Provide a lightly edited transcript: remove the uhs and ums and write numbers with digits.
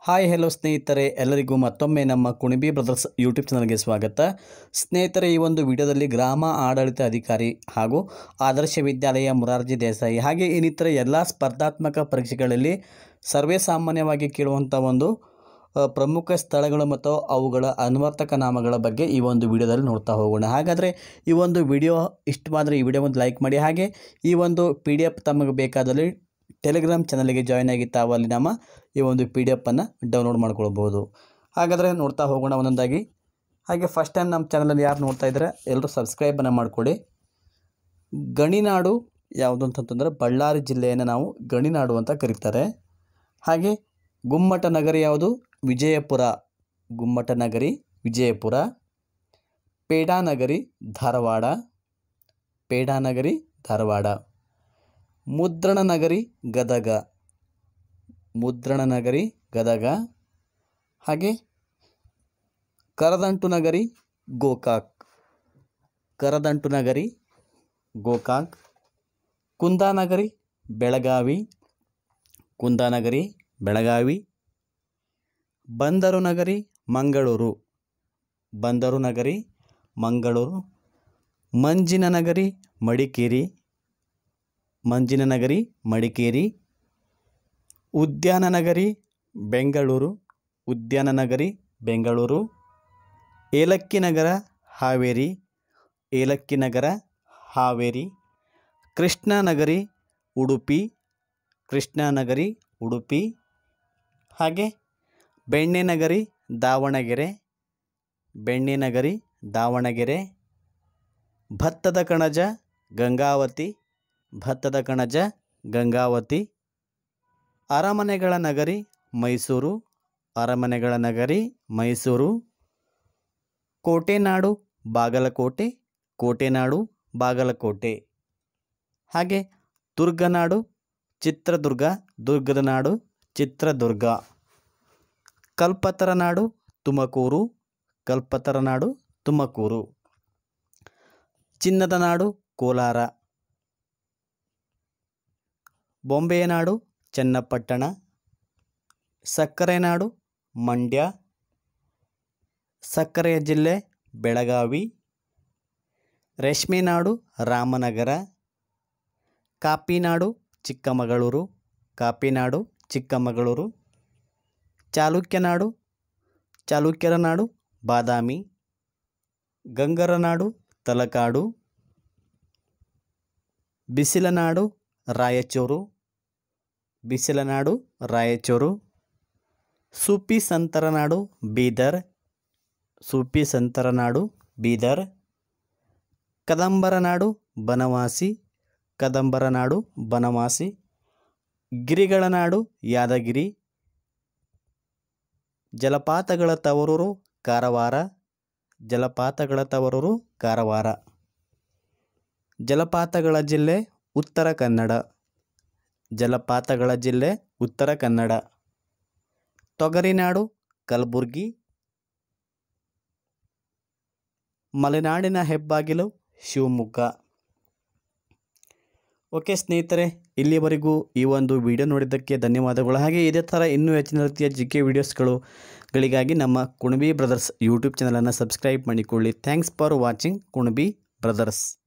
Hi hello ಸ್ನೇಹಿತರೆ, ಎಲ್ಲರಿಗೂ ಮತ್ತೊಮ್ಮೆ ನಮ್ಮ ಕುಣಿಬಿ ಬ್ರದರ್ಸ್ ಯೂಟ್ಯೂಬ್ ಚಾನಲ್ಗೆ ಸ್ವಾಗತ. ಸ್ನೇಹಿತರೆ, ಈ ಒಂದು ವಿಡಿಯೋದಲ್ಲಿ ಗ್ರಾಮ ಆಡಳಿತ ಅಧಿಕಾರಿ ಹಾಗೂ ಆದರ್ಶ ವಿದ್ಯಾಲಯ ಮೊರಾರ್ಜಿ ದೇಸಾಯಿ ಹಾಗೆ ಇನ್ನಿತರ ಎಲ್ಲ ಸ್ಪರ್ಧಾತ್ಮಕ ಪರೀಕ್ಷೆಗಳಲ್ಲಿ ಸರ್ವೇ ಸಾಮಾನ್ಯವಾಗಿ ಕೇಳುವಂಥ ಒಂದು ಪ್ರಮುಖ ಸ್ಥಳಗಳು ಮತ್ತು ಅವುಗಳ ಅನ್ವರ್ಥಕ ನಾಮಗಳ ಬಗ್ಗೆ ಈ ಒಂದು ವಿಡಿಯೋದಲ್ಲಿ ನೋಡ್ತಾ ಹೋಗೋಣ. ಹಾಗಾದರೆ ಈ ಒಂದು ವಿಡಿಯೋ ಇಷ್ಟವಾದರೆ ಈ ವಿಡಿಯೋ ಒಂದು ಲೈಕ್ ಮಾಡಿ. ಹಾಗೆ ಈ ಒಂದು PDF ತಮಗೆ ಬೇಕಾದಲ್ಲಿ ಟೆಲಿಗ್ರಾಮ್ ಚಾನಲ್ಗೆ ಜಾಯ್ನ್ ಆಗಿ ತಾವು ಅಲ್ಲಿ ನಮ್ಮ ಈ ಒಂದು PDF ಅನ್ನು ಡೌನ್ಲೋಡ್ ಮಾಡ್ಕೊಳ್ಬೋದು. ಹಾಗಾದರೆ ನೋಡ್ತಾ ಹೋಗೋಣ ಒಂದೊಂದಾಗಿ. ಹಾಗೆ ಫಸ್ಟ್ ಟೈಮ್ ನಮ್ಮ ಚಾನಲಲ್ಲಿ ಯಾರು ನೋಡ್ತಾ ಇದ್ದಾರೆ ಎಲ್ಲರೂ ಸಬ್ಸ್ಕ್ರೈಬನ್ನು ಮಾಡಿಕೊಡಿ. ಗಣಿನಾಡು ಯಾವುದು ಅಂತಂತಂದರೆ ಬಳ್ಳಾರಿ ಜಿಲ್ಲೆಯನ್ನು ನಾವು ಗಣಿನಾಡು ಅಂತ ಕರೀತಾರೆ. ಹಾಗೆ ಗುಮ್ಮಟ ನಗರಿ ಯಾವುದು? ವಿಜಯಪುರ. ಗುಮ್ಮಟ ನಗರಿ ವಿಜಯಪುರ. ಪೇಡಾನಗರಿ ಧಾರವಾಡ. ಪೇಡಾನಗರಿ ಧಾರವಾಡ. ಮುದ್ರಣ ನಗರಿ ಗದಗ. ಮುದ್ರಣ ನಗರಿ ಗದಗ. ಹಾಗೆ ಕರದಂಟು ನಗರಿ ಗೋಕಾಕ್. ಕರದಂಟು ನಗರಿ ಗೋಕಾಕ್. ಕುಂದಾನಗರಿ ಬೆಳಗಾವಿ. ಕುಂದಾನಗರಿ ಬೆಳಗಾವಿ. ಬಂದರು ನಗರಿ ಮಂಗಳೂರು. ಬಂದರು ನಗರಿ ಮಂಗಳೂರು. ಮಂಜಿನ ನಗರಿ ಮಡಿಕೇರಿ. ಮಂಜಿನ ನಗರಿ ಮಡಿಕೇರಿ. ಉದ್ಯಾನ ನಗರಿ ಬೆಂಗಳೂರು. ಉದ್ಯಾನ ನಗರಿ ಬೆಂಗಳೂರು. ಏಲಕ್ಕಿ ನಗರ ಹಾವೇರಿ. ಏಲಕ್ಕಿ ನಗರ ಹಾವೇರಿ. ಕೃಷ್ಣನಗರಿ ಉಡುಪಿ. ಕೃಷ್ಣನಗರಿ ಉಡುಪಿ. ಹಾಗೆ ಬೆಣ್ಣೆ ನಗರಿ ದಾವಣಗೆರೆ. ಬೆಣ್ಣೆ ನಗರಿ ದಾವಣಗೆರೆ. ಭತ್ತದ ಕಣಜ ಗಂಗಾವತಿ. ಭತ್ತದ ಕಣಜ ಗಂಗಾವತಿ. ಅರಮನೆಗಳ ನಗರಿ ಮೈಸೂರು. ಅರಮನೆಗಳ ನಗರಿ ಮೈಸೂರು. ಕೋಟೆನಾಡು ಬಾಗಲಕೋಟೆ. ಕೋಟೆನಾಡು ಬಾಗಲಕೋಟೆ. ಹಾಗೆ ದುರ್ಗನಾಡು ಚಿತ್ರದುರ್ಗ. ದುರ್ಗದ ನಾಡು ಚಿತ್ರದುರ್ಗ. ಕಲ್ಪತರ ನಾಡು ತುಮಕೂರು. ಕಲ್ಪತರ ನಾಡು ತುಮಕೂರು. ಚಿನ್ನದ ನಾಡು ಕೋಲಾರ. ಬೊಂಬೆಯ ನಾಡು ಚನ್ನಪಟ್ಟಣ. ಸಕ್ಕರೆ ನಾಡು ಮಂಡ್ಯ. ಸಕ್ಕರೆಯ ಜಿಲ್ಲೆ ಬೆಳಗಾವಿ. ರೇಷ್ಮೆ ನಾಡು ರಾಮನಗರ. ಕಾಪಿನಾಡು ಚಿಕ್ಕಮಗಳೂರು. ಕಾಪಿನಾಡು ಚಿಕ್ಕಮಗಳೂರು. ಚಾಲುಕ್ಯನಾಡು ಚಾಲುಕ್ಯರ ನಾಡು ಬಾದಾಮಿ. ಗಂಗರ ನಾಡು ತಲಕಾಡು. ಬಿಸಿಲನಾಡು ರಾಯಚೂರು. ಬಿಸಿಲನಾಡು ರಾಯಚೂರು. ಸೂಪಿ ಸಂತರ ನಾಡು ಬೀದರ್. ಸೂಪಿ ಸಂತರ ನಾಡು ಬೀದರ್. ಕದಂಬರ ನಾಡು ಬನವಾಸಿ. ಕದಂಬರ ನಾಡು ಬನವಾಸಿ. ಗಿರಿಗಳ ನಾಡು ಯಾದಗಿರಿ. ಜಲಪಾತಗಳ ತವರೂರು ಕಾರವಾರ. ಜಲಪಾತಗಳ ತವರೂರು ಕಾರವಾರ. ಜಲಪಾತಗಳ ಜಿಲ್ಲೆ ಉತ್ತರ ಕನ್ನಡ. ಜಲಪಾತಗಳ ಜಿಲ್ಲೆ ಉತ್ತರ ಕನ್ನಡ. ತೊಗರಿನಾಡು ಕಲಬುರ್ಗಿ. ಮಲೆನಾಡಿನ ಹೆಬ್ಬಾಗಿಲು ಶಿವಮೊಗ್ಗ. ಓಕೆ ಸ್ನೇಹಿತರೆ, ಇಲ್ಲಿವರೆಗೂ ಈ ಒಂದು ವಿಡಿಯೋ ನೋಡಿದ್ದಕ್ಕೆ ಧನ್ಯವಾದಗಳು. ಹಾಗೆ ಇದೇ ಥರ ಇನ್ನೂ ಹೆಚ್ಚಿನ ರೀತಿಯ GK ವಿಡಿಯೋಸ್ಗಳಿಗಾಗಿ ನಮ್ಮ ಕುಣಿಬಿ ಬ್ರದರ್ಸ್ ಯೂಟ್ಯೂಬ್ ಚಾನಲನ್ನು ಸಬ್ಸ್ಕ್ರೈಬ್ ಮಾಡಿಕೊಳ್ಳಿ. ಥ್ಯಾಂಕ್ಸ್ ಫಾರ್ ವಾಚಿಂಗ್ ಕುಣಿಬಿ ಬ್ರದರ್ಸ್.